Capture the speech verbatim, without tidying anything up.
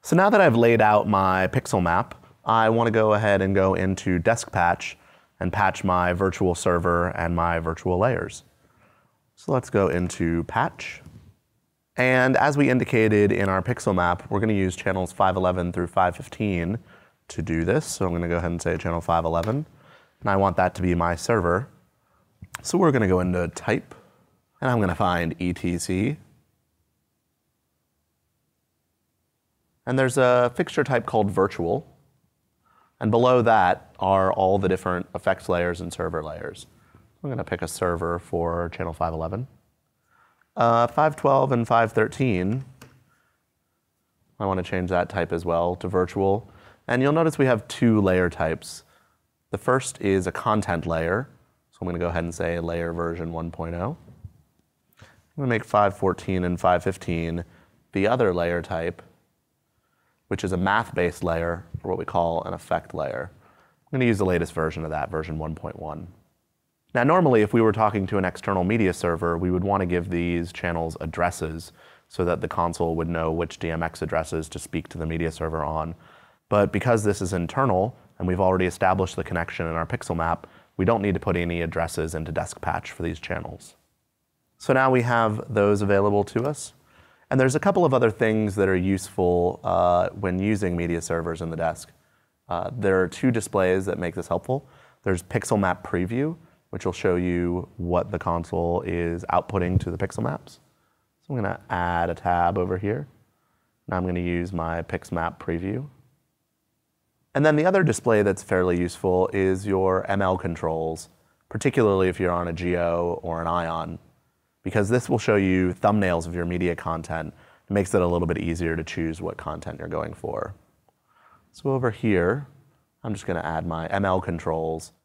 So now that I've laid out my pixel map, I want to go ahead and go into Desk Patch and patch my virtual server and my virtual layers. So let's go into Patch. And as we indicated in our pixel map, we're going to use channels five eleven through five fifteen to do this. So I'm going to go ahead and say channel five eleven. And I want that to be my server. So we're going to go into Type, and I'm going to find E T C. And there's a fixture type called Virtual. And below that are all the different effects layers and server layers. I'm going to pick a server for channel five eleven. Uh, five twelve and five thirteen, I want to change that type as well to Virtual. And you'll notice we have two layer types. The first is a content layer. So I'm going to go ahead and say layer version one point oh. I'm going to make five fourteen and five fifteen the other layer type, which is a math-based layer, or what we call an effect layer. I'm going to use the latest version of that, version one point one. Now normally, if we were talking to an external media server, we would want to give these channels addresses so that the console would know which D M X addresses to speak to the media server on. But because this is internal, and we've already established the connection in our pixel map, we don't need to put any addresses into Desk Patch for these channels. So now we have those available to us. And there's a couple of other things that are useful uh, when using media servers in the desk. Uh, there are two displays that make this helpful. There's Pixel Map Preview, which will show you what the console is outputting to the pixel maps. So I'm going to add a tab over here. Now I'm going to use my Pixel Map Preview. And then the other display that's fairly useful is your M L controls, particularly if you're on a Geo or an Ion, because this will show you thumbnails of your media content. It makes it a little bit easier to choose what content you're going for. So over here, I'm just going to add my M L controls.